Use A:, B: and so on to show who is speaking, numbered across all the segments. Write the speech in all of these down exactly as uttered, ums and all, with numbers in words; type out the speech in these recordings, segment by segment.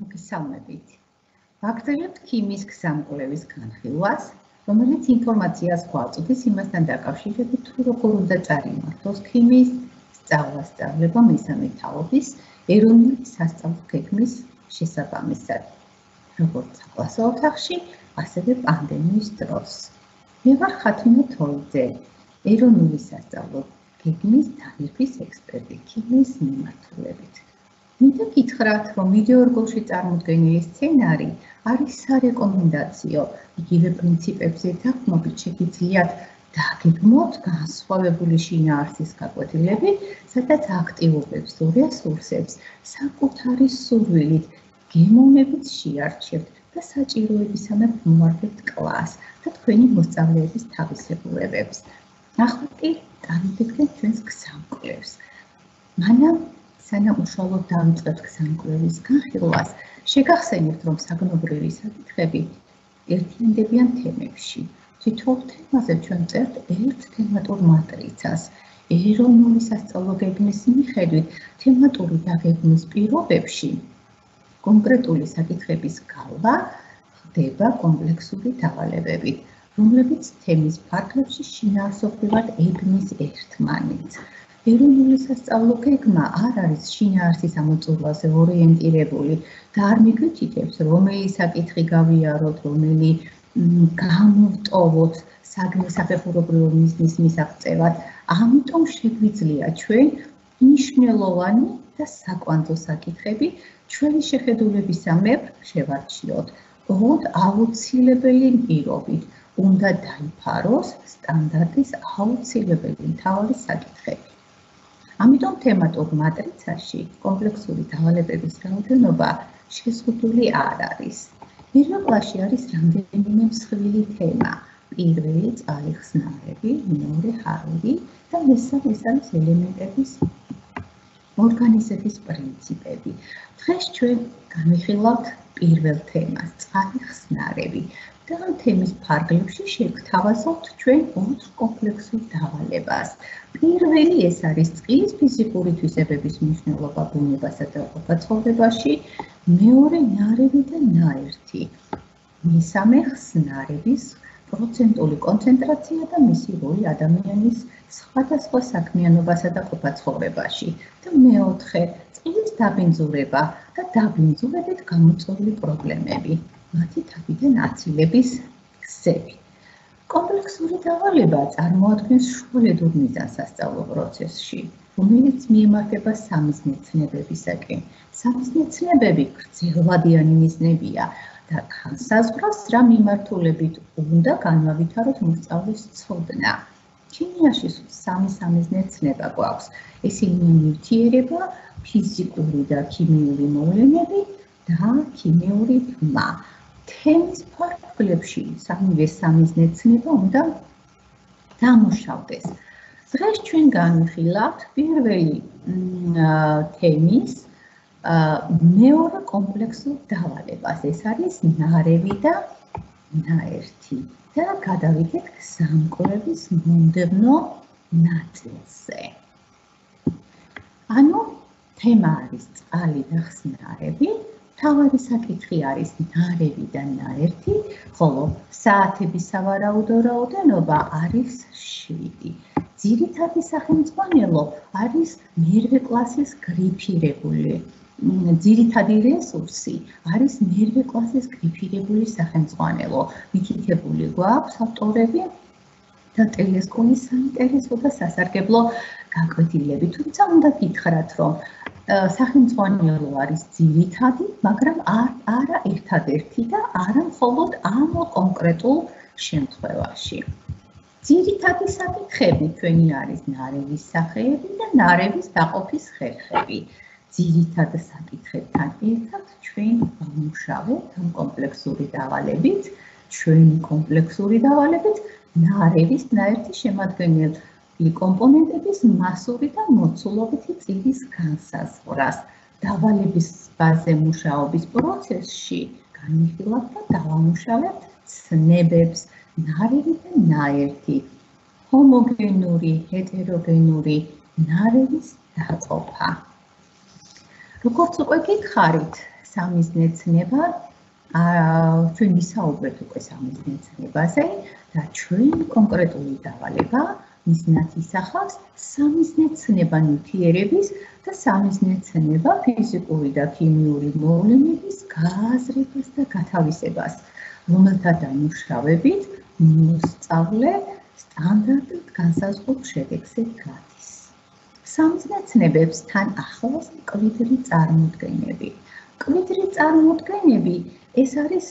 A: მოგესალმებით. ვაგრძელებთ ქიმიის გზამკვლევის განხილვას, რომელიც ინფორმაციას გვაწვდის იმასთან დაკავშირებით, თუ როგორ უნდა წარიმართოს ქიმიის სწავლა-სწავლება მესამე თაობის ეროვნული სასწავლო გეგმის შესაბამისად, როგორც საკლასო ოთახში, ასევე პანდემიის დროს. მე ვარ ხათუნა თოიძე, ეროვნული სასწავლო გეგმის თანრიფის ექსპერტი ქიმიის მიმართულებით. მინდა გითხრათ, რომ ვიდეო რგოლში წარმოდგენილი სცენარი არის სარეკომენდაციო, იგივე პრინციპებზე დაგმობით შეგიძლიათ დაგეგმოთ განსხვავებული შინაარსის გაკვეთილები, სადაც აქტივობებს თუ რესურსებს საკუთარი სურვილით, გემოვნებით შეარჩევთ და საჭიროებისამებრ მომართავთ კლასს და თქვენი მოსწავლეების თავისებურებებს. ახლა კი წარმოგიდგენთ ჩვენს გზამკვლევს. მანამ სანამ უშუალოდ დავიწყებთ გზამკვლევის განხილვას, შეგახსენებთ, რომ საგნობრივი საკითხები ერთიანდებიან თემებში. თითოეულ თემაზე ჩვენ წერთ ერთ თემატურ მატრიცას. ეროვნული სასწავლო გეგმის მიხედვით თემატური დაგეგმვის პირობებში კონკრეტული საკითხების გავლა ხდება კომპლექსური დავალებებით, რომლებიც თემის ფარგლებში შინაარსობრივად ებნის ერთმანეთს. ეროვნული სასწავლო გეგმა არ არის შინაარსის ამოწურვაზე ორიენტირებული და არ მიგვითითებს, რომელი საკითხი გავიაროთ, რომელი გამოვტოვოთ საგნე საფეხურებრივ მიზნის მისაღწევად. ამიტომ შეგვიძლია ჩვენ მნიშვნელოვანი და საკვანძო საკითხები ჩვენი შეხედულებისამებრ შევარჩიოთ. ოღონდ აუცილებელი პირობით უნდა დაიფაროს სტანდარტის აუცილებელი მთავარი საკითხები. ამიტომ თემატურ მატრიცაში კომპლექსური დავალებების რაოდენობა შეზღუდული არ არის. პირველ კლასში არის რამდენიმე მსხვილი თემა. პირველი წყალიხსნარები, მეორე ჰარული და მესამე ეს არის ელემენტების ორგანიზების პრინციპები. დღეს ჩვენ განვიხილავთ პირველ თემას, წყალიხსნარები. და ამ თემის ფარგლებში შევგთავაზობთ ჩვენ ოთხ კომპლექსურ დავალებას. პირველი ეს არის წყლის ფიზიკური თვისებების მნიშვნელობა ბუნებასა და ყოფა-ცხოვრებაში, მეორე ნარევი და ნაერთი, მესამე ხსნარების პროცენტული კონცენტრაცია და მისი როლი ადამიანის სხვადასხვა საქმიანობასა და ყოფა-ცხოვრებაში და მეოთხე წყლის დაბინძურება და დაბინძურებით გამოწვეული პრობლემები. მათი თავიდან აცილების გზები. კომპლექსური დავალება წარმოადგენს შუალედურ მიზანს სასწავლო პროცესში, რომელიც მიემართება სამიზნე-ცნებებისაკენ. სამიზნე-ცნებები გრძელვადიანი მიზნებია და განსაზღვრავს, რა მიმართულებით უნდა განავითაროთ მოსწავლის ცოდნა. ქიმიაში სამი სამიზნე ცნება გვაქვს. ესენია ნივთიერება, ფიზიკური და ქიმიური მოვლენები და ქიმიური ბმა. თემის ფარგლებში სამივე სამიზნე ცნება უნდა დამუშავდეს. დღეს ჩვენ განვიხილავთ პირველი თემის მეორე კომპლექსურ დავალებას. ეს არის ნარევი და ნაერთი და გადავიდეთ გზამკვლევის მომდევნო ნაწილზე. ანუ თემა არის წყალი და ხსნარები. მთავარი საკითხი არის ნარევი და ნაერთი, ხოლო საათების სავარაუდო რაოდენობა არის შვიდი. ძირითადი სახელმძღვანელო არის მერვე კლასის გრიფირებული. ძირითადი რესურსი არის მერვე კლასის გრიფირებული სახელმძღვანელო. მითითებული გვაქვს ავტორები და ტელესკოლის საინტერესო და სასარგებლო გაკვეთილები. თუმცა უნდა გითხრათ, რომ სახელმძღვანელო არის ძირითადი, მაგრამ არა ერთადერთი და არა მხოლოდ ამ კონკრეტულ შემთხვევაში. ძირითადი საკითხები ჩვენი არის ნარევის სახეები და ნარევის დაყოფის ხერხები. ძირითად საკითხებთან ერთად ჩვენ ვამუშავებთ ამ კომპლექსური დავალებით, ჩვენი კომპლექსური დავალებით ნარევის ნაერთი შემადგენელი კომპონენტების მასური და მოცულობითი წილის განსაზღვრას. დავალების ბაზე მუშაობის პროცესში განვიხილავთ და დავამუშავებთ ცნებებს, ნარევი და ნაერთი, ჰომოგენური, ჰეტეროგენური ნარევის დაყოფა. როგორც უკვე გითხარით, სამიზნეცნება ჩვენ ვისაუბრეთ უკვე სამიზნეცნებაზე და ჩვენი კონკრეტული დავალება მიზნად ისახავს სამიზნეცნება ნივთიერების და სამიზნეცნება ფიზიკური და ქიმიური მოვლენების გააზრებას და გათავისებას, რომელთა დამუშავებით მოსწავლე სტანდარტულ განსაზღვრულ შედეგზე გადის. სამიზნეცნებებს თან ახლავს მკვიდრი წარმოდგენები. მკვიდრი წარმოდგენები ეს არის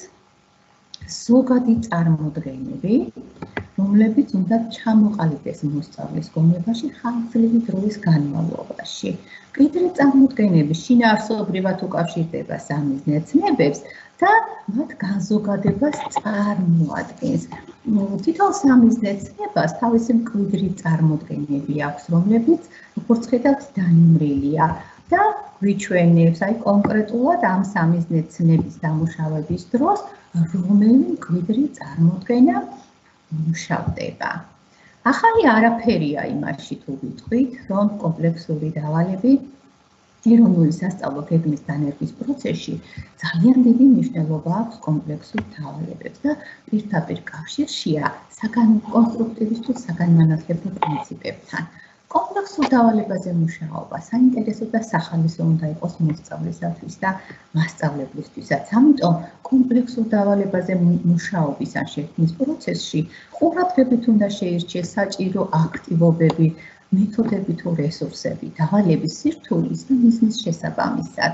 A: ზოგადი წარმოდგენები, რომლებიც უნდა ჩამოყალიბდეს მოსწავლის გონებაში ხანგრძლივი დროის განმავლობაში. მკვიდრი წარმოდგენები შინაარსობრივად უკავშირდება სამიზნეცნებებს და მათ განზოგადებას წარმოადგენს. თითოეულ სამიზნეცნებას თავისი მკვიდრი წარმოდგენები აქვს, რომლებიც, როგორც ხედავთ, დანიმრილია და გვიჩვენებს, აი კონკრეტულად ამ სამიზნეცნების დამუშავების დროს, რომელი მკვიდრი წარმოდგენა მუშავდება. ახალი არაფერია იმაში თუ ვიტყვით, რომ კომპლექსური დავალები ეროვნული სასწავლო გეგმის დანერგვის პროცესში ძალიან დიდი მნიშვნელობა აქვს კომპლექსურ დავალებებს და პირდაპირ კავშირშია საკონსტრუქტივისტურ საგანმანათლებლო პრინციპებთან. კომპლექსურ დავალებაზე მუშაობა საინტერესო და სახალისო უნდა იყოს მოსწავლისათვის და მასწავლებლისთვისაც. ამიტომ კომპლექსურ დავალებაზე მუშაობის ან შექმნის პროცესში ყურადღებით უნდა შეირჩიეს საჭირო აქტივობები, მეთოდები თუ რესურსები, დავალების სირთულის და მიზნის შესაბამისად.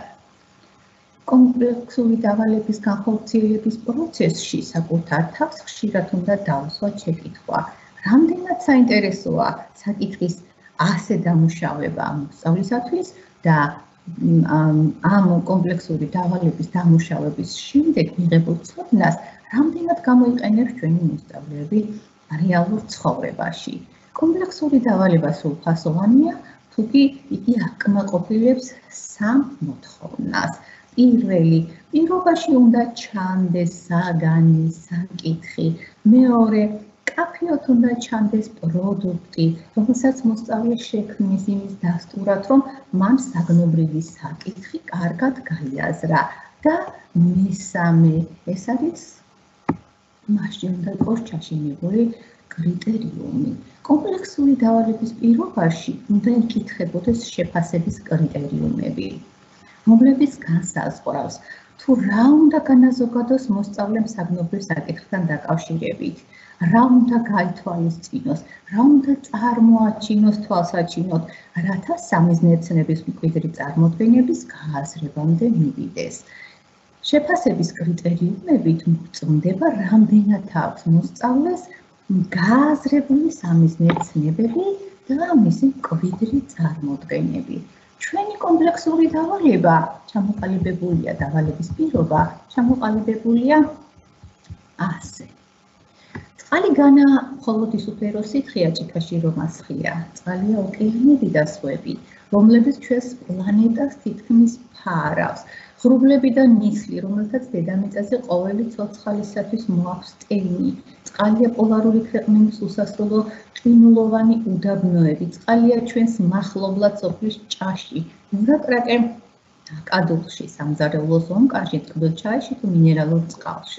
A: კომპლექსური დავალების განხორციელების პროცესში საკუთარ თავს ხშირად უნდა დაუსვათ შეკითხვა, რამდენად საინტერესოა საკითხის ასე დამუშავება მოსწავლისათვის და ამ კომპლექსური დავალების დამუშავების შემდეგ მიღებულ ცოდნას რამდენად გამოიყენებს ჩვენი მოსწავლეები რეალურ ცხოვრებაში. კომპლექსური დავალება სრულფასოვანია, თუკი იგი აკმაყოფილებს სამ მოთხოვნას. პირველი, პირობაში უნდა ჩანდეს საგანი, საკითხი. მეორე, კაფეოთ უნდა ჩანდეს პროდუქტი, რომელსაც მოსწავლე შექმნის იმის დასტურად, რომ მან საგნობრივი საკითხი კარგად გაიაზრა. და მესამე, ეს არის მასში უნდა იყოს ჩაშენებული კრიტერიუმი. კომპლექსური დავალების პირობაში უნდა იკითხებოდეს შეფასების კრიტერიუმები, რომლებიც განსაზღვრავს, თუ რა უნდა განაზოგადოს მოსწავლემ საგნობრივ საკითხთან დაკავშირებით, რა უნდა გაითვალისწინოს, რა უნდა წარმოაჩინოს თვალსაჩინოდ, რათა სამიზნეცნების მკვიდრი წარმოდგენების გააზრებამდე მივიდეს. შეფასების კრიტერიუმებით მოწმდება, რამდენად აქვს მოსწავლეს გააზრებული სამიზნეცნებები და მისი მკვიდრი წარმოდგენები. ჩვენი კომპლექსური დავალება ჩამოყალიბებულია, დავალების პირობა ჩამოყალიბებულია ასე. წყალი განა მხოლოდ ის უფერო სითხეა ჭიქაში რომ ასხია. წყალია ოკეანეები და ზღვები, რომლებიც ჩვენს პლანეტას თითქმის ფარავს. ღრუბლები და ნისლი, რომელთაც დედამიწაზე ყოველი ცოცხალისათვის მოაქვს ტენი. წყალია პოლარული ქვეყნების უსასრულო ყინულოვანი უდაბნოები. წყალია ჩვენს მახლობლად სოფლის ჭაში, მურაკრაკე კადულში, სამზარეულოს ომკარში, ტყბილ ჩაიში თუ მინერალურ წყალში.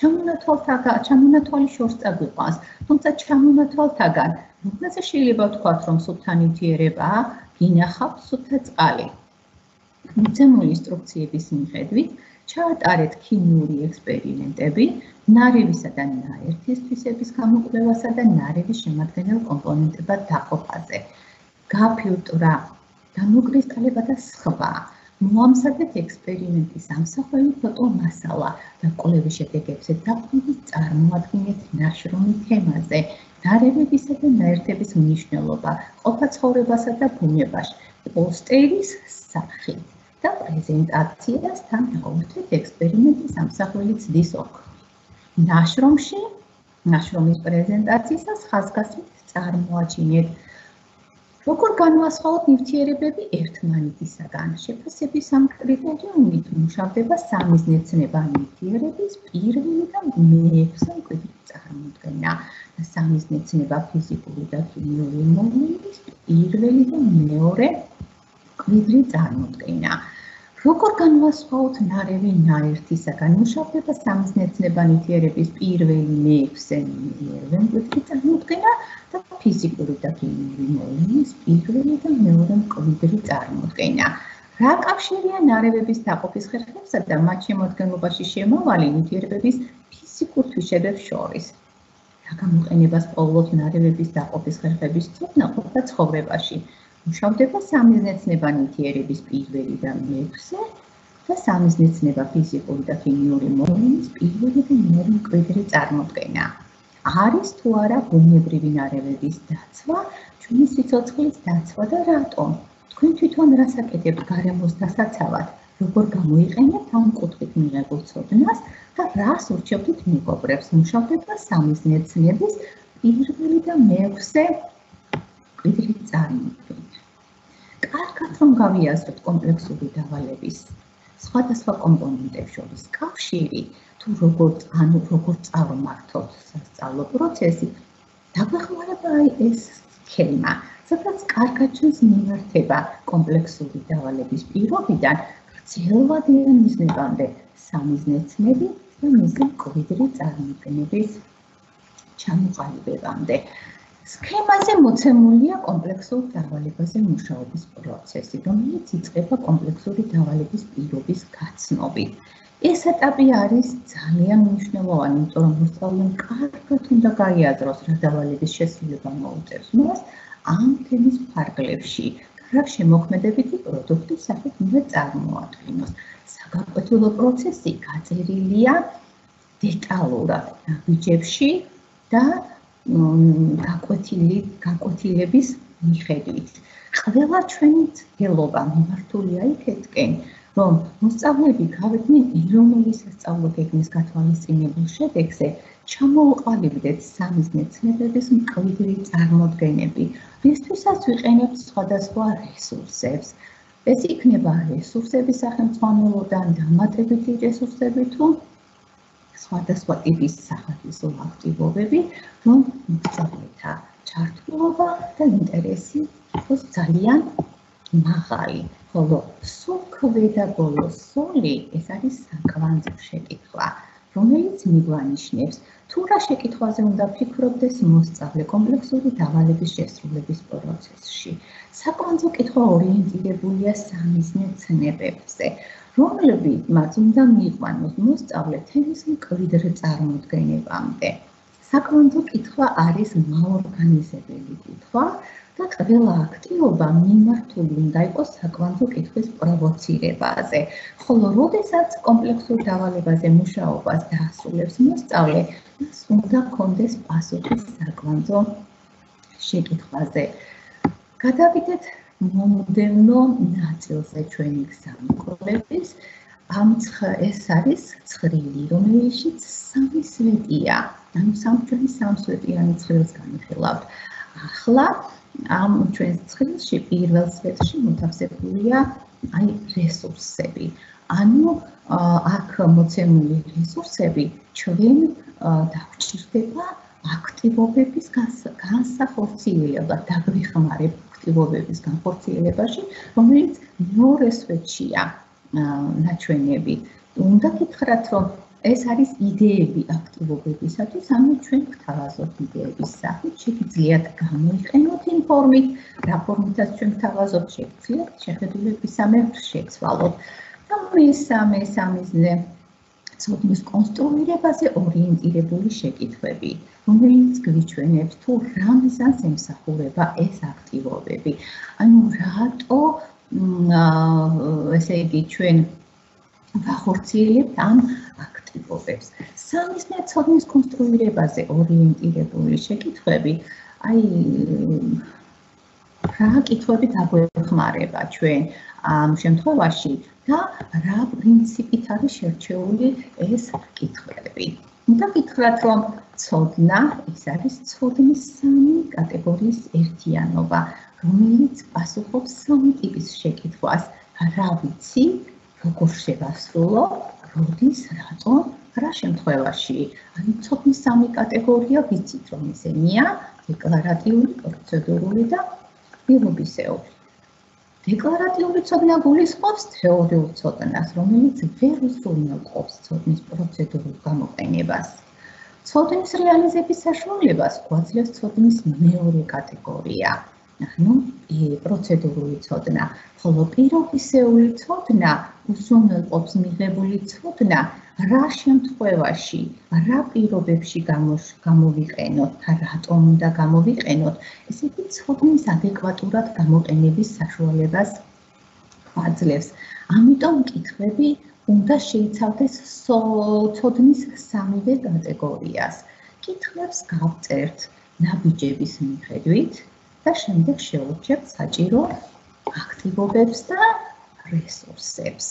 A: ჩამონათვალი შორს წაგვიყვანს, თუმცა ჩამონათვალთაგან რომელზე შეიძლება ვთქვათ, რომ სუფთა ნივთიერებაა, გინახავთ სუფთა წყალი. მოცემული ინსტრუქციების მიხედვით ჩაატარეთ ქიმიური ექსპერიმენტები ნარევისა და ნაერთის თვისების გამოკვლევასა და ნარევის შემადგენელ კომპონენტებად დაყოფაზე. გაფილტრა, დამოკრისტალება და სხვა. მოამზადეთ ექსპერიმენტის ამსახველი ფოტომასალა და კვლევის შედეგებზე დაყრდნობით წარმოადგინეთ ნაშრომი თემაზე, ნარევებისა და ნაერთების მნიშვნელობა, ყოფა-ცხოვრებასა და ბუნებაში, პოსტერის სახით და პრეზენტაციას თან დაუერთეთ ექსპერიმენტის ამსახველი ცდის ოქროთი. ნაშრომში, ნაშრომის პრეზენტაციისას ხაზგასმით წარმოაჩინეთ, როგორ განვასხვაოთ ნივთიერებები ერთმანეთისაგან. შეფასების ამ კრიტერიუმით მუშავდება სამიზნეცნება ნივთიერების პირველი და მეექვსე მკვიდრი წარმოდგენა და სამიზნეცნება ფიზიკური და ქიმიური მოვლენების პირველი და მეორე მკვიდრი წარმოდგენა. როგორ განვასხვაოთ ნარევი ნაერთისაგან? მუშავდება სამიზნეცნება ნივთიერების პირველი მეექვსე ნივთიერებენ მკვიდრი წარმოდგენა და ფიზიკური და ქიმიური მოვლენის პირველი და მეორე მკვიდრი წარმოდგენა. რა კავშირია ნარევების დაყოფის ხერხებსა და მათ შემადგენლობაში შემავალი ნივთიერებების ფიზიკურ თვისებებს შორის? რა გამოყენებას პოულობს ნარევების დაყოფის ხერხების ცოდნა ყოფა ცხოვრებაში? მუშავდება სამიზნეცნება ნივთიერების პირველი და მეექვსე და სამიზნეცნება ფიზიკური და ქიმიური მოვლენის პირველი და მეორე მკვიდრი წარმოდგენა. არის თუ არა ბუნებრივი ნარევების დაცვა, ჩვენი სიცოცხლის დაცვა და რატომ? თქვენ თვითონ რას აკეთებთ გარემოს დასაცავად? როგორ გამოიყენებთ ამ კუთხით მიღებულ ცოდნას და რას ურჩევთ მეგობრებს? მუშავდება სამიზნეცნების პირველი და მეექვსე მკვიდრი წარმოდგენა. კარგად რომ გავიაზროთ კომპლექსური დავალების სხვადასხვა კომპონენტებს შორის კავშირი, თუ როგორ ანუ როგორ წავმართოთ სასწავლო პროცესი, დაგვეხმარება აი ეს სქემა, სადაც კარგად ჩვენს მიმართება კომპლექსური დავალების პირობიდან გრძელვადიან მიზნებამდე სამიზნეცნები და მისი მკვიდრი წარმოდგენების ჩამოყალიბებამდე. სქემაზე მოცემულია კომპლექსურ დავალებაზე მუშაობის პროცესი, რომელიც იწყება კომპლექსური დავალების პირობის გაცნობით. ეს ეტაპი არის ძალიან მნიშვნელოვანი, იმიტომ რომ მოსწავლემ კარგად უნდა გაიაზროს, რა დავალების შესრულება მოუწევს მას ამ თემის ფარგლებში და რა შემოქმედებითი პროდუქტის სახით უნდა წარმოადგინოს. საგაკვეთილო პროცესი გაწერილია დეტალურად ნაბიჯებში და გაკვეთილი გაკვეთილების მიხედვით. ყველა ჩვენი ცდილობა მიმართულია იქეთკენ, რომ მოსწავლეები გავიდნენ ეროვნული სასწავლო გეგმის გათვალისწინებულ შედეგზე, ჩამოუყალიბდეთ სამიზნეცნებების მკვიდრი წარმოდგენები, რისთვისაც ვიყენებთ სხვადასხვა რესურსებს. ეს იქნება რესურსების სახელმძღვანელოდან დამატებითი რესურსები თუ სხვადასხვა ტიპის სახალხო აქტივობები, რომ მოსწავლეთა ჩართულობა და ინტერესი იყოს ძალიან მაღალი. ხოლო სულ ქვედა ბოლოს სული ეს არის საკვანძო შეკითხვა, რომელიც მიგვანიშნებს, თუ რა შეკითხვაზე უნდა ფიქრობდეს მოსწავლე კომპლექსური დავალების შესრულების პროცესში. საკვანძო კითხვა ორიენტირებულია სამიზნეცნებებზე, რომლებიც უნდა მიიყვანოს მოსწავლე თემის მკვიდრ წარმოდგენებამდე. საკვანძო კითხვა არის მაორგანიზებელი კითხვა და ყველა აქტივობა მიმართული უნდა იყოს საკვანძო კითხვის პროვოცირებაზე. ხოლო როდესაც კომპლექსურ დავალებაზე მუშაობას დაასრულებს მოსწავლე, მას უნდა ჰქონდეს პასუხი საკვანძო შეკითხვაზე. გადავიდეთ მომდევნო ნაწილზე ჩვენი გზამკვლევის. ამ ეს არის ცხრილი, რომელშიც სამი სვეტია. ანუ სამი სამსვეტიანი ცხრილს განიხილავთ. ახლა ამ ჩვენს ცხრილში პირველ სვეტში მოთავსებულია აი რესურსები. ანუ აქ მოცემული რესურსები ჩვენ დაგვჭირდება აქტივობების განსახორციელებლად, დაგვეხმარება აქტივობების განხორციელებაში, რომელიც მეორე სვეტშია ნაჩვენები. უნდა გითხრათ, რომ ეს არის იდეები აქტივობებისათვის, ანუ ჩვენ გვთავაზობთ იდეების სახით, შეგიძლიათ გამოიყენოთ იმ ფორმით, რა ფორმითაც ჩვენ გვთავაზობთ, შეგიძლიათ შეხედულებისამებრ შეცვალოთ. და მესამე სამიზნე ცოდნის კონსტრუირებაზე ორიენტირებული შეკითხვები, რომელიც გვიჩვენებს, თუ რა მიზანს ემსახურება ეს აქტივობები. ანუ რატო ესე იგი ჩვენ ვახორციელებთ ამ აქტივობებს. სამიზნე ცოდნის კონსტრუირებაზე ორიენტირებული შეკითხვები, აი რა კითხვები დაგვეხმარება ჩვენ ამ შემთხვევაში და რა პრინციპით არის შერჩეული ეს კითხვები. უნდა გითხრათ, რომ ცოდნა ეს არის ცოდნის სამი კატეგორიის ერთიანობა, რომელიც პასუხობს სამი ტიპის შეკითხვას. რა ვიცი, როგორ შევასრულო, როდის, რატომ, რა შემთხვევაში. ანუ ცოდნის სამი კატეგორია ვიცით, რომ ისენია: დეკლარატიული, პროცედურული და პირობისეული. დეკლარატიული ცოდნა გულისხმობს თეორიულ ცოდნას, რომელიც ვერ უზრუნველყოფს ცოდნის პროცედურულ გამოყენებას. ცოდნის რეალიზების საშუალებას გვაძლევს ცოდნის მეორე კატეგორია, ანუ პროცედურული ცოდნა, ხოლო პირობისეული ცოდნა უზრუნველყოფს მიღებული ცოდნა, რა შემთხვევაში, რა პირობებში გამოვიყენოთ და რატომ უნდა გამოვიყენოთ, ესეთი ცოდნის ადეკვატურად გამოყენების საშუალებას გვაძლევს. ამიტომ კითხვები უნდა შეიცავდეს ცოდნის სამივე კატეგორიას. კითხვებს გავწერთ ნაბიჯების მიხედვით და შემდეგ შევურჩევთ საჭირო აქტივობებს და რესურსებს.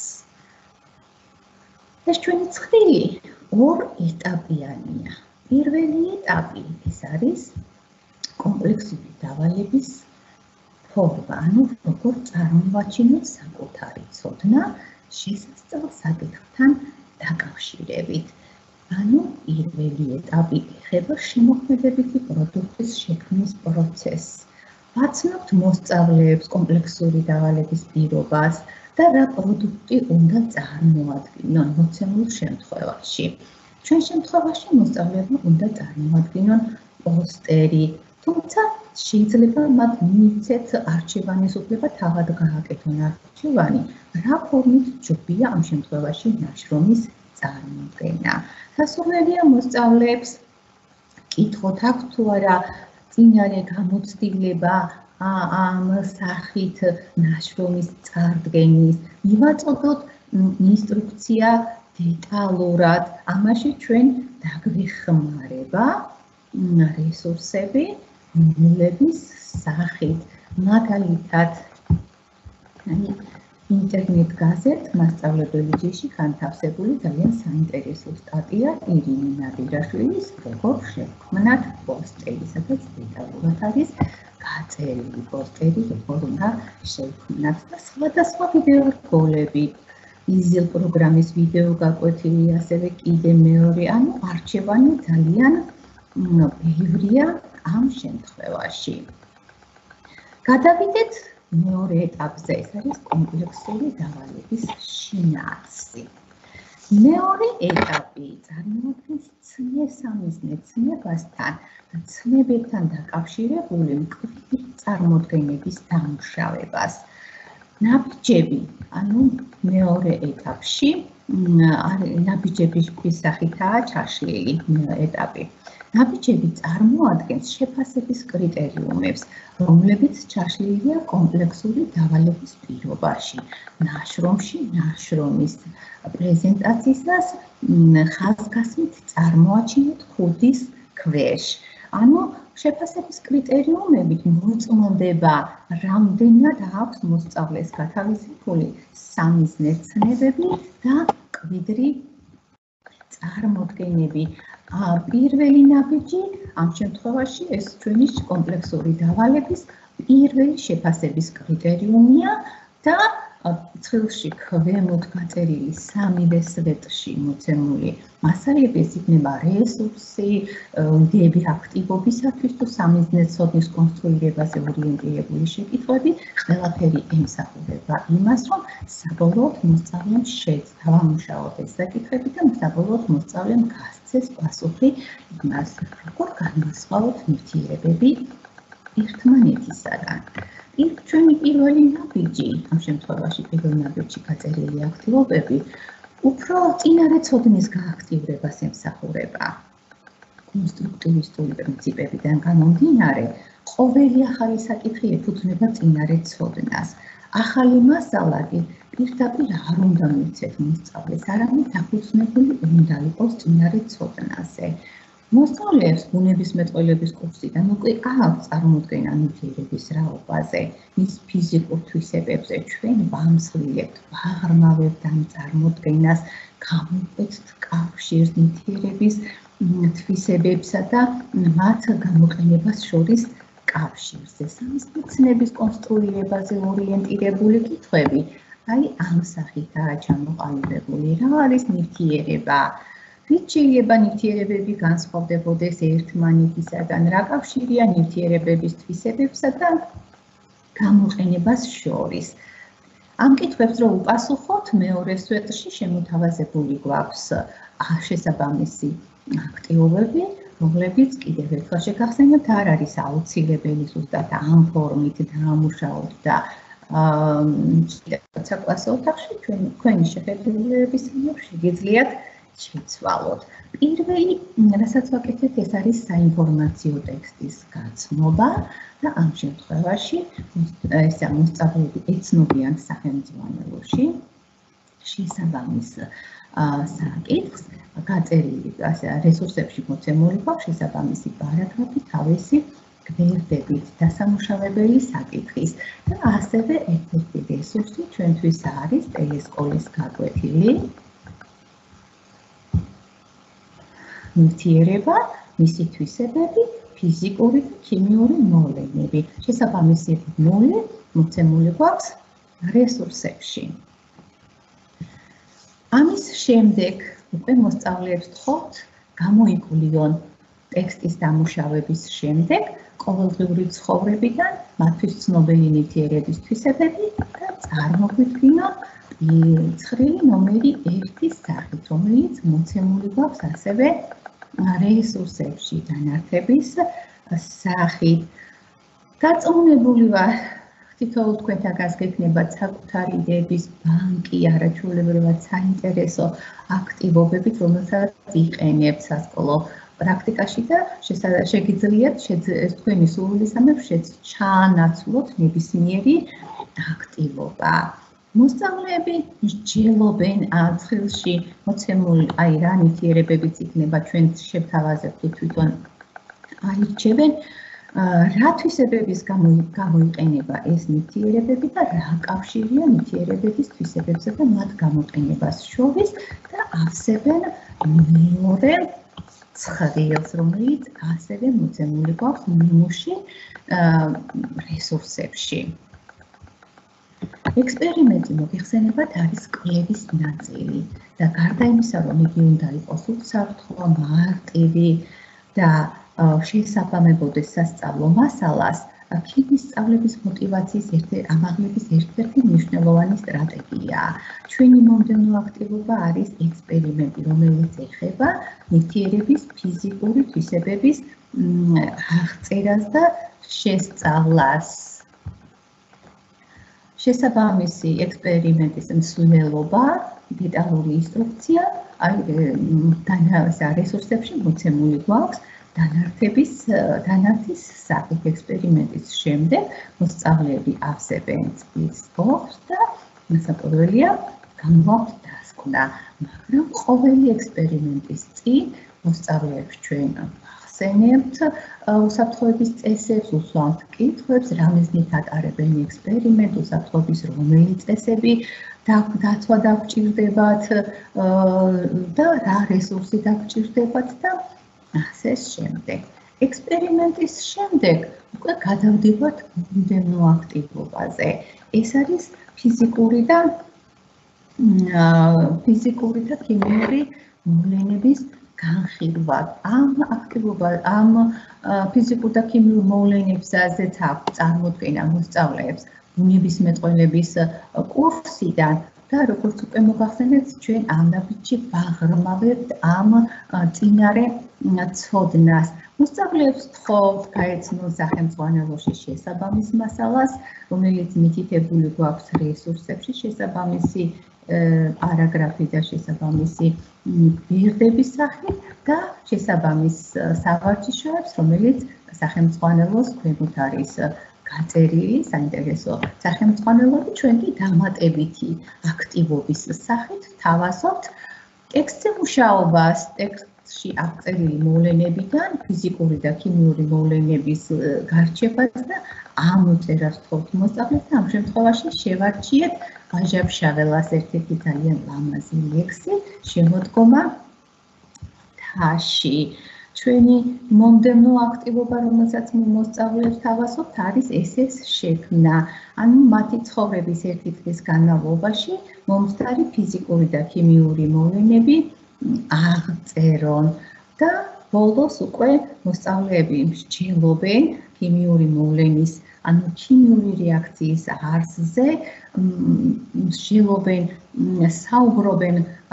A: ეს ჩვენი ცხრილი ორ ეტაპიანია. პირველი ეტაპი ეს არის კომპლექსური დავალების ფორმა, ანუ როგორ წარმოვაჩინოთ საკუთარი ცოდნა შესაძლო საკითხთან დაკავშირებით. ანუ პირველი ეტაპი ეხება შემოქმედებითი პროდუქტის შექმნის პროცესს. ვაცნობთ მოსწავლეებს კომპლექსური დავალების პირობას და რა პროდუქტი უნდა წარმოადგინონ მოცემულ შემთხვევაში. ჩვენ შემთხვევაში მოსწავლეებმა უნდა წარმოადგინონ პოსტერი, თუმცა შეიძლება მათ მიიცეთ არჩევანის უფლება თავად გააკეთონ არჩევანი, რა ფორმით ჯობია ამ შემთხვევაში ნაშრომის წარმოდგენა. სასურველია მოსწავლეებს კითხოთ აქვს თუ არა წინარე გამოცდილება ამ სახით ნაშრომის წარდგენის, მივაწოდოთ ინსტრუქცია დეტალურად, ამაში ჩვენ დაგვეხმარება რესურსები, რომლების სახით, მაგალითად, ინტერნეტ გაზეთ მასწავლებელი ჯიში განთავსებული ძალიან საინტერესო სტატია ირინე ნადირაშვილის როგორ შევქმნათ პოსტერი, სადაც დეტალურად არის გაწერილი პოსტერი, როგორ უნდა შევქმნათ და სხვადასხვა ვიდეო რგოლები, იზილ პროგრამის ვიდეო გაკვეთილი, ასევე კიდე მეორე, ანუ არჩევანი ძალიან ბევრია ამ შემთხვევაში. გადავიდეთ მეორე ეტაპზე, ეს არის კომპლექსური დავალების შინაარსი. მეორე ეტაპი წარმოადგენს ცნესამიზნე ცნებასთან და ცნებებთან დაკავშირებული მკვიდრი წარმოდგენების დამუშავებას. ნაბიჯები, ანუ მეორე ეტაპში ნაბიჯების სახითაა ჩაშლილი ეტაპი. ნაბიჯები წარმოადგენს შეფასების კრიტერიუმებს, რომლებიც ჩაშლილია კომპლექსური დავალების პირობაში, ნაშრომში, ნაშრომის პრეზენტაციას ხაზგასმით წარმოაჩინოთ ხუთის ქვეშ. ანუ შეფასების კრიტერიუმებით მოწმდება, რამდენად აქვს მოსწავლეს გათავისუფლებული სამიზნე ცნებები და მკვიდრი წარმოდგენები. პირველი ნაბიჯი ამ შემთხვევაში ეს ჩვენი კომპლექსური დავალების პირველი შეფასების კრიტერიუმია და ცხრილში ქვემოთ გაწერილი სამივე სვეტში მოცემული მასალები ეს იქნება რესურსი, იდეები აქტივობისათვის თუ სამიზნე ცოდნის კონსტრუირებაზე ორიენტირებული შეკითხვები, ყველაფერი ემსახურება იმას, რომ საბოლოოდ მოსწავლემ შეძლო ამუშავოთ ეს საკითხები და საბოლოოდ მოსწავლემ გასცეს პასუხი იმას, როგორ განვასხვაოთ ნივთიერებები ერთმანეთისაგან. ჩვენი პირველი ნაბიჯი, ამ შემთხვევაში პირველ ნაბიჯში გაწერილი აქტივობები, უფრო წინარე ცოდნის გააქტიურებას ემსახურება. კონსტრუქტივისტული პრინციპებიდან გამომდინარე, ყოველი ახალი საკითხი ეფუძნება წინარე ცოდნას. ახალი მასალა კი პირდაპირ არ უნდა მივცეთ მოსწავლეს, არამედ დაფუძნებული უნდა იყოს წინარე ცოდნაზე. მოსწავლეებს ბუნებისმეტყველების კურსიდან უკვე აქვს წარმოდგენა ნივთიერების რაობაზე, მის ფიზიკურ თვისებებზე. ჩვენ ვამსხვილებთ, ვაღრმავებთ ამ წარმოდგენას, გამოვკვეთთ კავშირს ნივთიერების თვისებებსა და მათ გამოყენებას შორის კავშირზე. სამიზნე ცნების კონსტრუირებაზე ორიენტირებული კითხვები, აი ამ სახითაა ჩამოყალიბებული. რა არის ნივთიერება? რით შეიძლება ნივთიერებები განსხვავდებოდეს ერთმანეთისაგან, რა კავშირია ნივთიერებების თვისებებსა და გამოყენებას შორის. ამ კითხვებს რო უპასუხოთ, მეორე სვეტში შემოთავაზებული გვაქვს შესაბამისი აქტივობები, რომლებიც კიდევ ერთხელ შეგახსენებთ, არ არის აუცილებელი ზუსტად ამ ფორმით დაამუშავოთ და საკლასო ოთახში თქვენი შეხედულებების მიერ შეგიძლიათ შეცვალოთ. პირველი, რასაც ვაკეთებთ, ეს არის საინფორმაციო ტექსტის გაცნობა და ამ შემთხვევაში ესა მოსწავლეები ეცნობიან სახელმძღვანელოში შესაბამის საკითხს, გაწერილი რესურსებში მოცემული გვაქვს შესაბამისი პარაგრაფი თავისი გვერდებით დასამუშავებელი საკითხის და ასევე ერთ-ერთი რესურსი ჩვენთვის არის ტელესკოლის გაკვეთილი ნივთიერება, მისი თვისებები, ფიზიკური და ქიმიური მოვლენები. შესაბამისი ნული მოცემული გვაქვს რესურსებში. ამის შემდეგ უკვე მოსწავლეებს ვთხოვთ გამოიკულიონ ტექსტის დამუშავების შემდეგ ყოველდღიური ცხოვრებიდან მათთვის ცნობილი ნივთიერების თვისებები და წარმოგვიდგინონ ცხრილი ნომერი ერთის სახით, რომელიც მოცემული გვაქვს ასევე რესურსებში დანართების სახით. გაწოვნებული ვარ, თითოეულ თქვენთაგანს გექნებათ საკუთარი იდეების ბანკი, არაჩვეულებრივად საინტერესო აქტივობებით, რომელსაც იყენებთ სასკოლო პრაქტიკაში და შეგიძლიათ თქვენი სურვილისამებრ ჩაანაცვლოთ ნებისმიერი აქტივობა. მოსწავლეები მსჯელობენ ცხრილში მოცემული აი რა ნივთიერებებიც იქნება ჩვენ შევთავაზებთ თვითონ აირჩევენ რა თვისებების გამოიყენება ეს ნივთიერებები და რა კავშირია ნივთიერებების თვისებებსა და მათ გამოყენებას შორის და ავსებენ მეორე ცხრილს, რომელიც ასევე მოცემული გვაქვს ნიმუში რესურსებში. ექსპერიმენტი მოგეხსენებათ არის კვლევის ნაწილი და გარდა იმისა, რომ იგი უნდა იყოს უსაფრთხო, მარტივი და შეესაბამებოდეს სასწავლო მასალას, ქიმიის სწავლების მოტივაციის ამაღლების ერთ-ერთი მნიშვნელოვანი სტრატეგიაა. ჩვენი მომდევნო აქტივობა არის ექსპერიმენტი, რომელიც ეხება ნივთიერების ფიზიკური თვისებების აღწერას და შესწავლას. შესაბამისი ექსპერიმენტის მსვლელობა, დეტალური ინსტრუქცია, აი რესურსებში მოცემული გვაქვს დანართების დანართვის საკითხ ექსპერიმენტის შემდეგ მოსწავლეები ავსებენ წლის ოქს და საკვირველია გამოაქვთ დასკვნა, მაგრამ ყოველი ექსპერიმენტის წინ მოსწავლეებს ჩვენ ახსენებთ უსაფრთხოების წესებს, უსვამთ კითხვებს, რა მიზნით ატარებენ ექსპერიმენტს, უსაფრთხოების რომელი წესები დაცვა დაგჭირდებათ და რა რესურსი დაგჭირდებათ და ასე შემდეგ. ექსპერიმენტის შემდეგ უკვე გადავდივართ მომდევნო აქტივობაზე. ეს არის ფიზიკური და ფიზიკური და ქიმიური მოვლენების განხილვა. ამ აქტივობა, ამ ფიზიკურ და ქიმიურ მოვლენებზეც აქვს წარმოდგენა მოსწავლეებს ბუნებისმეტყველების კურსიდან და როგორც უკვე მოგახსენეთ, ჩვენ ამ დაბჭი ვაღრმავებთ ამ წინარე ცოდნას. მოსწავლეებს ვთხოვთ გაეცნონ სახელმძღვანელოში შესაბამის მასალას, რომელიც მითითებული გვაქვს რესურსებში, შესაბამისი პარაგრაფი და შესაბამისი გვერდების სახით და შესაბამის სავარჯიშოებს, რომელიც სახელმძღვანელოს ქვემოთ არის გაწერილი, საინტერესო სახელმძღვანელოები, ჩვენ კი დამატებითი აქტივობის სახით თავაზობთ ტექსტზე მუშაობას, ტექსტში აღწერილი მოვლენებიდან ფიზიკური და ქიმიური მოვლენების გარჩევას და ამ წერას ვთხოვთ მოსწავლეებს და ამ შემთხვევაში შევარჩიეთ ვაჟა-ფშაველას ერთ-ერთი ძალიან ლამაზი ლექსი შემოდგომა თაში. ჩვენი მომდევნო აქტივობა, რომელსაც მოსწავლეებს თავაზობთ, არის ესეს შექმნა. ანუ მათი ცხოვრების ერთი დღის განმავლობაში მომხდარი ფიზიკური და ქიმიური მოვლენები აღწერონ და ბოლოს უკვე მოსწავლეები მსჯელობენ ქიმიური მოვლენის ანუ ქიმიური რეაქციის არსზე მსჯელობენ, საუბრობენ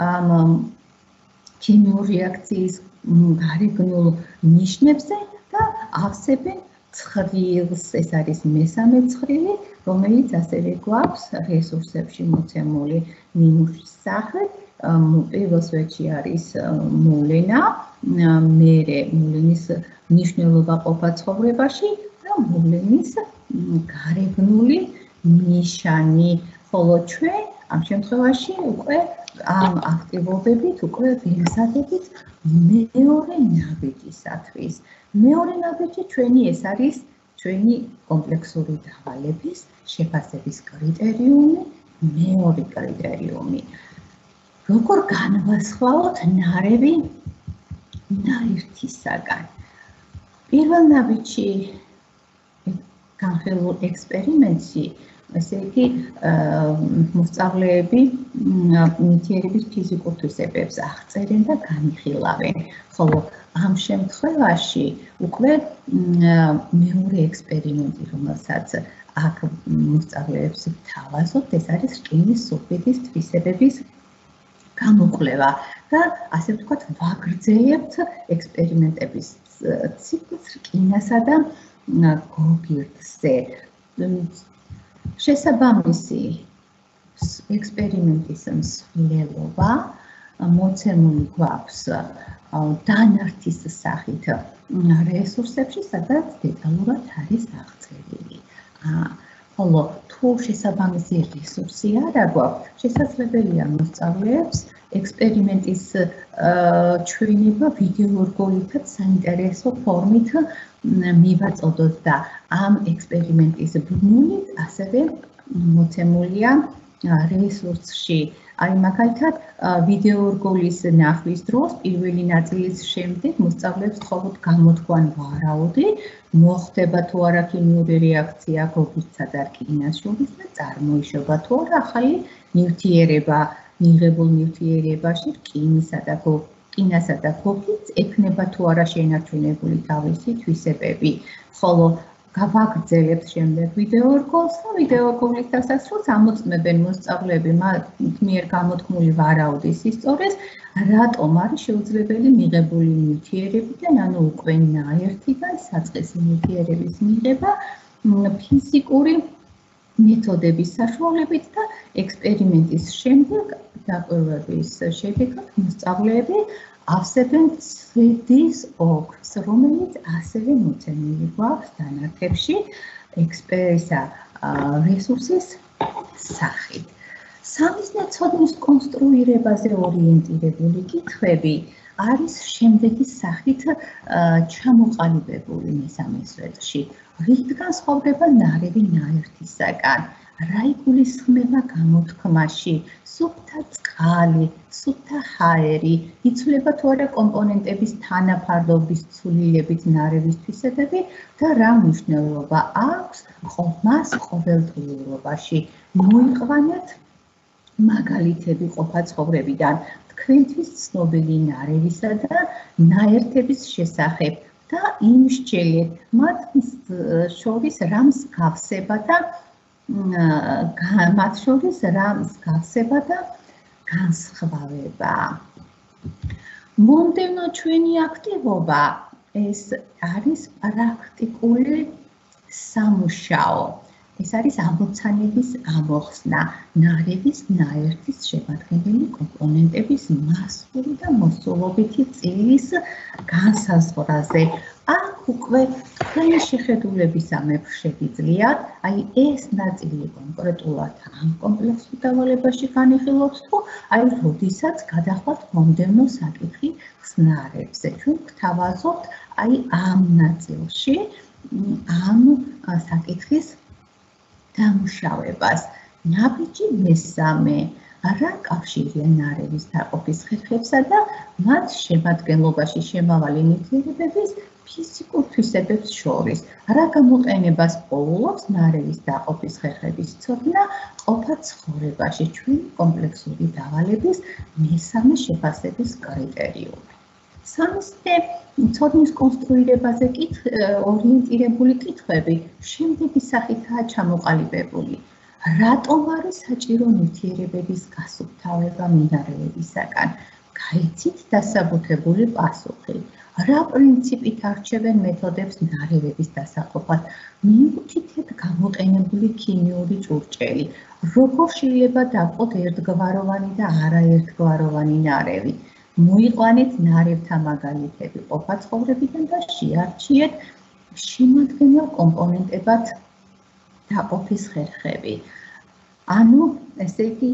A: ქიმიური რეაქციის გარეგნულ ნიშნებზე და ავსებენ ცხრილს, ეს არის მესამე ცხრილი, რომელიც ასევე გვაქვს რესურსებში მოცემული ნიმუშის სახით. პირველ სვეტში არის მოვლენა, მერე მოვლენის მნიშვნელობა ყოფა ცხოვრებაში და მოვლენის გარეგნული ნიშანი, ხოლო ჩვენ ამ შემთხვევაში უკვე ამ აქტივობებით, უკვე ვიმზადებით მეორე ნაბიჯისათვის. მეორე ნაბიჯი ჩვენი ეს არის ჩვენი კომპლექსური დავალების შეფასების კრიტერიუმი, მეორე კრიტერიუმი. როგორ განვასხვაოთ ნარევი ნაერთისაგან? პირველ ნაბიჯში განხილულ ექსპერიმენტში, ესე იგი, მოსწავლეები ნივთიერების ფიზიკურ თვისებებს აღწერენ და განიხილავენ, ხოლო ამ შემთხვევაში უკვე მეორე ექსპერიმენტი, რომელსაც აქ მოსწავლეებს ვთავაზობთ, ეს არის რკინის სულფიდის თვისებების გამოკვლევა და ასე ვთქვათ, ვაგრძელებთ ექსპერიმენტების ციკლს რკინასა და გოგირდზე. შესაბამისი ექსპერიმენტის მსვლელობა მოცემული გვაქვს დანართის სახით რესურსებში, სადაც დეტალურად არის აღწერილი. ხოლო თუ შესაბამისი რესურსი არ აქვს, შესაძლებელია მოსწავლეებს ექსპერიმენტის ჩვენება ვიდეორგოლითაც საინტერესო ფორმით მივაწოდოთ და ამ ექსპერიმენტის ბმულით ასევე მოცემულია რესურსში. აი მაგალითად, ვიდეორგოლის ნახვის დროს პირველი ნაწილის შემდეგ მოსწავლეებს თხოვოთ გამოთქვან ვარაუდი, მოხდება თუ არა ქიმიური რეაქცია გოგირდსა და რკინას შორის და წარმოიშობა თუ არა ახალი ნივთიერება, მიღებულ ნივთიერებაში რკინისა და რკინასა და გოგირდს ექნება თუ არა შენარჩუნებული თავისი თვისებები, ხოლო გავაგრძელებთ შემდეგ ვიდეორგოლს და ვიდეორგოლის დასასრულს ამოწმებენ მოსწავლეები მათ მიერ გამოთქმული ვარაუდის ისტორიას, რატომ არის შეუძლებელი მიღებული ნივთიერებიდან, ანუ უკვე ნაერთიდან საწყისი ნივთიერების მიღება ფიზიკური მეთოდების საშუალებით და ექსპერიმენტის შემდეგ დაკვირვების შედეგად მოსწავლეები ავსებენ ცდის ოქრს, რომელიც ასევე მოცემული გვაქვს დანართებში ექსპერისა რესურსის სახით. სამიზნე-ცოდნის კონსტრუირებაზე ორიენტირებული კითხვები არის შემდეგი სახით ჩამოყალიბებული მესამე სვეტში. რითგან სხვავდება ნარევი ნაერთისაგან? რა იგულისხმება გამოთქმაში? სუფთა წყალი, სუფთა ჰაერი, იცვლება თუ არა კომპონენტების თანაფარდობის ცვლილებით ნარევის თვისებები და რა მნიშვნელობა აქვს მას ყოველდღიურობაში? მოიყვანეთ მაგალითები ყოფა ცხოვრებიდან თქვენთვის ცნობილი ნარევისა და ნაერთების შესახებ და იმსჯელეთ მათ შორის რა მსგავსება და მათ შორის რა მსგავსება და განსხვავება. მომდევნო ჩვენი აქტივობა ეს არის პრაქტიკული სამუშაო. ეს არის ამოცანების ამოხსნა ნარევის ნაერთის შემადგენელი კომპონენტების მასური და მოსულობითი წილის განსაზღვრაზე. აქ უკვე თქვენი შეხედულებისამებრ შეგიძლიათ, აი ეს ნაწილი კონკრეტულად ამ კომპლექსურ დავალებაში განიხილოთ თუ აი როდესაც გადახვათ მომდევნო საკითხი ხსნარებზე. ჩვენ გვთავაზობთ აი ამ ნაწილში ამ საკითხის დამუშავებას. ნაბიჯი მესამე. რა კავშირია ნარევის დაყოფის ხერხებსა და მათ შემადგენლობაში შემავალი ნივთიერებების ფიზიკურ თვისებებს შორის? რა გამოყენებას პოულობს ნარევის დაყოფის ხერხების ცოდნა ყოფა ცხოვრებაში? ჩვენი კომპლექსური დავალების მესამე შეფასების კრიტერიუმი. სამისდე ცოდნის კონსტრუირებაზე ორიენტირებული კითხვები შემდეგი სახითაა ჩამოყალიბებული. რატომ არის საჭირო ნივთიერებების გასუფთავება მინარევებისაგან? გაიცით დასაბუთებული პასუხი. რა პრინციპით არჩევენ მეთოდებს ნარევების დასაყოფად? მიუთითეთ გამოყენებული ქიმიური ჭურჭელი. როგორ შეიძლება დავყოთ ერთგვაროვანი და არაერთგვაროვანი ნარევი? მოიყვანეთ ნარევთა მაგალითები ყოფაცხოვრებიდან და შეარჩიეთ შემადგენელ კომპონენტებად დაყოფის ხერხები. ანუ, ესე იგი,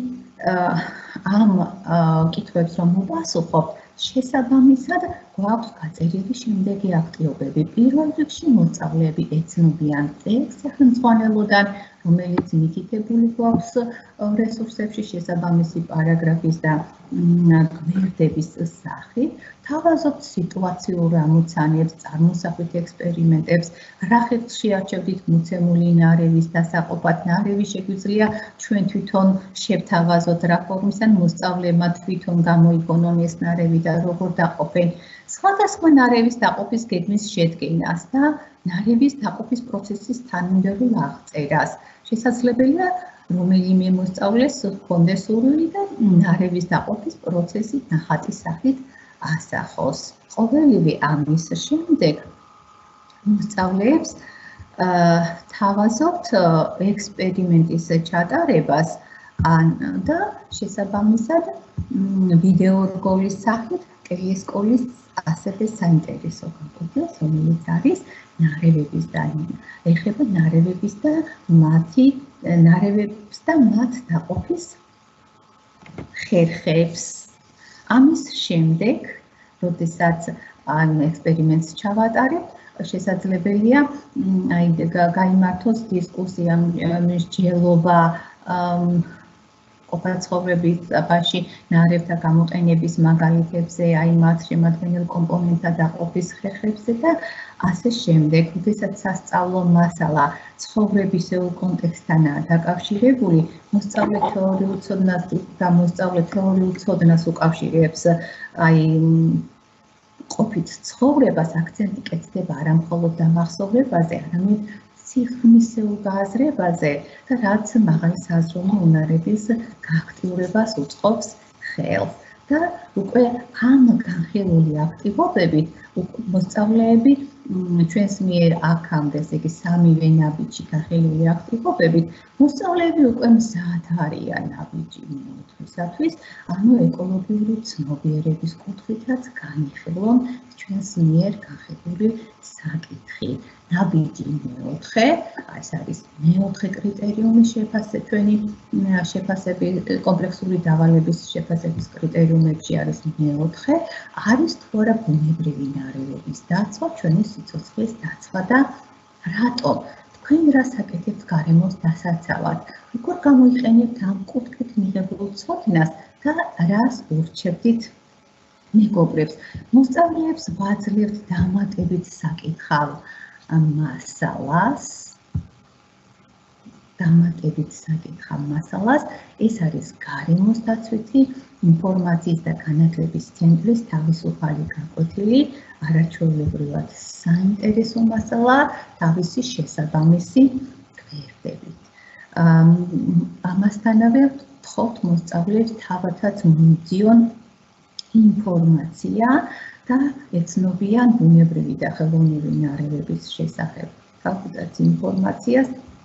A: ამ კითხვებს რომ მოპასუხობთ, შესაბამისად გვაქვს გაწერილი შემდეგი აქტივობები. პირველ რიგში მოსწავლეები ეცნობიან ტექსტს სახელმძღვანელოდან, რომელიც მითითებული გვაქვს რესურსებში შესაბამისი პარაგრაფის და გვერდების სახით. თავაზობთ სიტუაციურ ამოცანებს, წარმოსახვით ექსპერიმენტებს, რა ხერხს შეარჩევდით მოცემული ნარევის დასაყოფად. ნარევი შეგვიძლია ჩვენ თვითონ შევთავაზოთ რა ფორმის ან მოსწავლეებმა თვითონ გამოიგონონ ეს ნარევი და როგორ დაყოფენ. სხვადასხვა ნარევის დაყოფის გეგმის შედგენას და ნარევის დაყოფის პროცესის თანმიმდევრულ აღწერას. შესაძლებელია რომელიმე მოსწავლეს ჰქონდეს სურვილი და ნარევის დაყოფის პროცესი ნახატის სახით ასახოს. ყოველივე ამის შემდეგ მოსწავლეებს თავაზობთ ექსპერიმენტის ჩატარებას და შესაბამისად ვიდეო რგოლის სახით კრიესკოლის ასევე საინტერესო განყოფილებას, რომელიც არის ნარევების და ეხება ნარევების და მათი ნარევებს და მათ დაყოფის ხერხებს. ამის შემდეგ, როდესაც ამ ექსპერიმენტს ჩავატარებთ, შესაძლებელია აი გაიმართოს დისკუსია, მსჯელობა ყოფაცხოვრებაში ნარევთა გამოყენების მაგალითებზე, აი მათ შემადგენელ კომპონენტთა დაყოფის ხერხებზე და ასე შემდეგ. როდესაც სასწავლო მასალა ცხოვრებისეულ კონტექსტთანაა დაკავშირებული, მოსწავლე თეორიულ ცოდნას და მოსწავლე თეორიულ ცოდნას უკავშირებს აი ყოფით ცხოვრებას, აქცენტი კეთდება არა მხოლოდ დამახსოვრებაზე, არამედ სიღრმისეულ გააზრებაზე და რაც მაღალი საზრუნო უნარების გააქტიურებას უწყობს ხელს. და უკვე ამ განხილული აქტივობებით მოსწავლეები ჩვენს მიერ აქამდე, ესე იგი სამივე ნაბიჯი განხილული აქტივობებით, მოსწავლეები უკვე მზად არიან ნაბიჯი მეოთხვისათვის, ანუ ეკოლოგიური ცნობიერების კუთხითაც განიხილონ ჩვენს მიერ განხილული საკითხი. ნაბიჯი მეოთხე, ეს არის მეოთხე კრიტერიუმის შეფასება, ჩვენი შეფასები კომპლექსური დავალების შეფასების კრიტერიუმებში არის მეოთხე, არის თუ არა ბუნებრივი ნარევების დაცვა, ჩვენი სიცოცხლის დაცვა და რატომ? თქვენ რას აკეთებთ გარემოს დასაცავად? როგორ გამოიყენებთ ამ კუთხით მიღებულ ცოდნას და რას ურჩევთ მეგობრებს? მოსწავლეებს ვაძლევთ დამატებით საკითხავ მასალას, დამატებით საკითხავ მასალას, ეს არის გარემოს დაცვითი ინფორმაციის და განათლების ცენტრის თავისუფალი გაკვეთილი, არაჩვეულებრივად საინტერესო მასალა, თავისი შესაბამისი გვერდებით. ამასთანავე ვთხოვთ მოსწავლეებს თავათაც მოიძიონ ინფორმაცია და ეცნობიან ბუნებრივი და ხელოვნური ნარევების შესახებ თავდაც ინფორმაციას.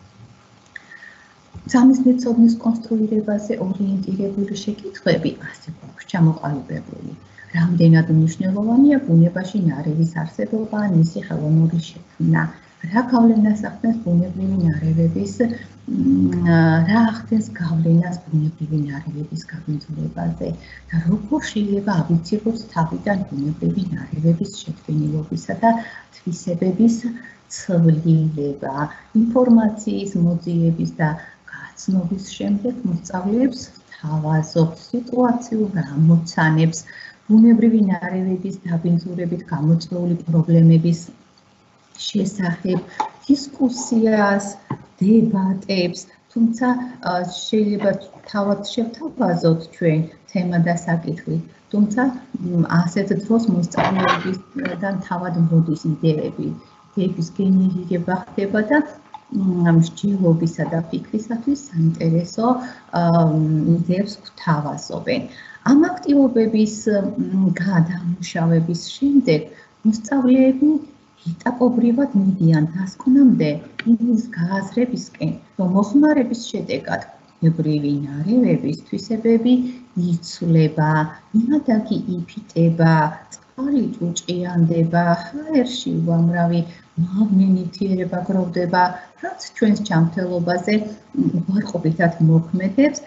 A: სამიზნე ცოდნის კონსტრუირებაზე ორიენტირებული შეკითხვები ასე გვაქვს ჩამოყალიბებული. რამდენად მნიშვნელოვანია ბუნებაში ნარევის არსებობა ან მისი ხელოვნური შექმნა? რა გავლენას ახდენს ბუნებრივი ნარევების რა ახდენს გავლენას ბუნებრივი ნარევების გაბინძურებაზე და როგორ შეიძლება ავიცილოთ თავიდან ბუნებრივი ნარევების შედგენილობისა და თვისებების ცვლილება, ინფორმაციის მოძიების და გაცნობის შემდეგ მოსწავლეებს თავაზობთ სიტუაციურ ამოცანებს, ბუნებრივი ნარევების დაბინძურებით გამოწვეული პრობლემების შესახებ, დისკუსიას, დებატებს, თუმცა შეიძლება თავად შევთავაზოთ ჩვენ თემა და საკითხი, თუმცა ასეთ დროს მოსწავლეებისგან თავად მოდის იდეები, იდეების გენერირება ხდება და მსჯელობისა და ფიქრისათვის საინტერესო იდეებს გვთავაზობენ. ამ აქტივობების გადამუშავების შემდეგ მოსწავლეები ეტაპობრივად მიდიან დასკვნამდე იმის გააზრებისკენ, რომ მოხმარების შედეგად ბუნებრივი ნარევების თვისებები იცვლება, ნიადაგი იფიტება, წყალი ჭუჭყიანდება, ჰაერში უამრავი მავნე ნივთიერება გროვდება, რაც ჩვენს ჯანმრთელობაზე უარყოფითად მოქმედებს,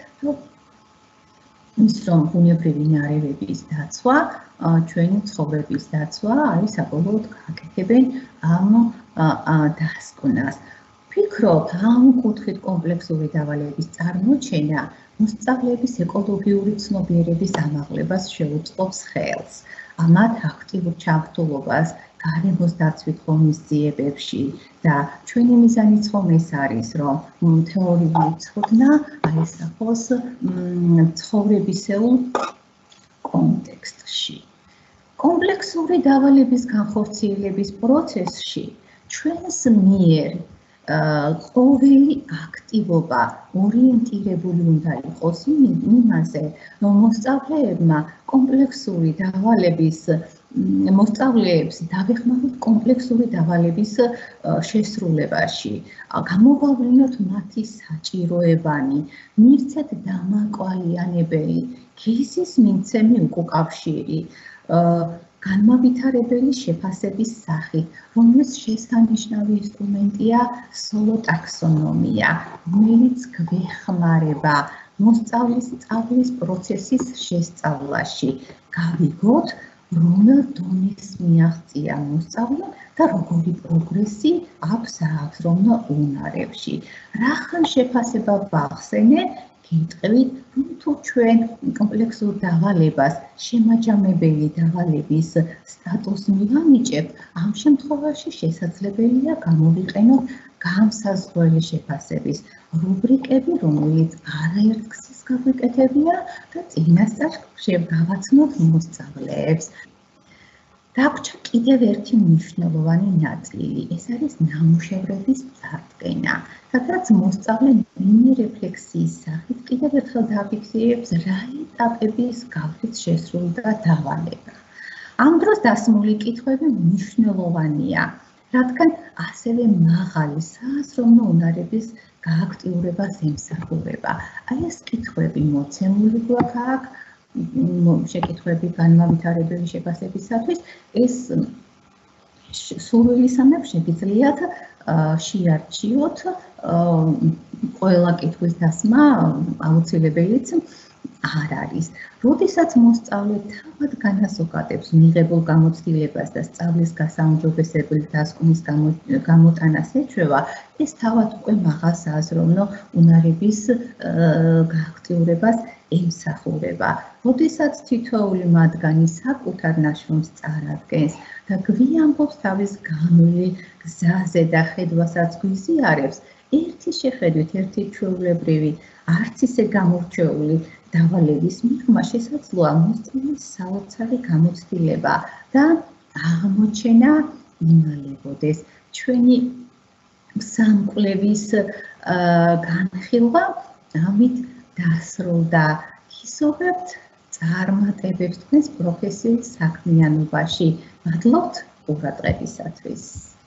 A: ის რომ ბუნებრივი ნარევების დაცვა, ჩვენი ცხოვრების დაცვა არის საბოლოოდ გააკეთებენ ამ დასკვნას. ვფიქრობ, ამ კუთხით კომპლექსური დავალების წარმოჩენა მოსწავლეების ეკოლოგიური ცნობიერების ამაღლებას შეუწყობს ხელს. მათ აქტიურ ჩართულობას გარემოს დაცვით ღონისძიებებში და ჩვენი მიზანიც ხომ ეს არის, რომ თეორიული ცოდნა აესახოს ცხოვრებისეულ კონტექსტში. კომპლექსური დავალების განხორციელების პროცესში ჩვენს მიერ ყოველი აქტივობა ორიენტირებული უნდა იყოს იმაზე, რომ მოსწავლეებმა კომპლექსური დავალების მოსწავლეებს დავეხმაროთ კომპლექსური დავალების შესრულებაში, გამოვავლინოთ მათი საჭიროებანი, მივცეთ დამაკვალიანებელი кейსის მიმცემი უკავშირი, განმავითარებელი შეფასების სახით, რომლის შესანიშნავი ინსტრუმენტია სოლო ტაქსონომია, რომელიც გვეხმარება მოსწავლის სწავლის პროცესის შესწავლაში. გავიგოთ, რომელ დონეს მიაღწია მოსწავლე და როგორი პროგრესი აქვს სააღროვნო უნარებში. რახან შეფასება ვახსენე, გეტყვით, რომ თუ ჩვენ კომპლექსურ დავალებას შემაჯამებელი დავალების სტატუსს მივანიჭებთ, ამ შემთხვევაში შესაძლებელია გამოვიყენოთ განსაზღვრელი შეფასების რუბრიკები, რომელიც არაერთ გზის გაგვიკეთებია და წინასწარ შევგავაცნოთ მოსწავლეებს. დაგვრჩა კიდევ ერთი მნიშვნელოვანი ნაწილი, ეს არის ნამუშევრების წარდგენა, სადაც მოსწავლე მინი რეფლექსიის სახით კიდევ ერთხელ დააფიქსირებს, რა ეტაპების გავლით შესრულდა დავალება. ამ დროს დასმული კითხვები მნიშვნელოვანია, რადგან ასევე მაღალი სააზროვნო უნარების გააქტიურებას ემსახურება. აი ეს კითხვები მოცემული გვაქვს აქ, შეკითხვები განმავითარებელი შეფასებისათვის, ეს სურვილისამებრ შეგიძლიათ შეარჩიოთ ყველა კითხვის დასმა აუცილებელიც არ არის. როდესაც მოსწავლე თავად განასოკადებს მიღებულ გამოცდილებას და სწავლის გასაუმჯობესებელი დასკვნის გამოტანას ეჩვევა, ეს თავად უკვე მაღალ სააზროვნო უნარების გააქტიურებას ემსახურება. როდესაც თითოეული მათგანი საკუთარ ნაშრომს წარადგენს და გვიამბობს თავის განვლილ გზაზე და ხედვასაც გვიზიარებს, ერთი შეხედვით, ერთი ჩვეულებრივი, არც ისე გამორჩეული დავალების მიღმა შესაძლოა მოსწავლის საოცარი გამოცდილება და აღმოჩენა იმალებოდეს. ჩვენი სამკვლევის განხილვა ამით დასრულდა. ისოვებთ წარმატებებს თქვენს პროფესიულ საქმიანობაში. მადლობთ ყურადღებისათვის.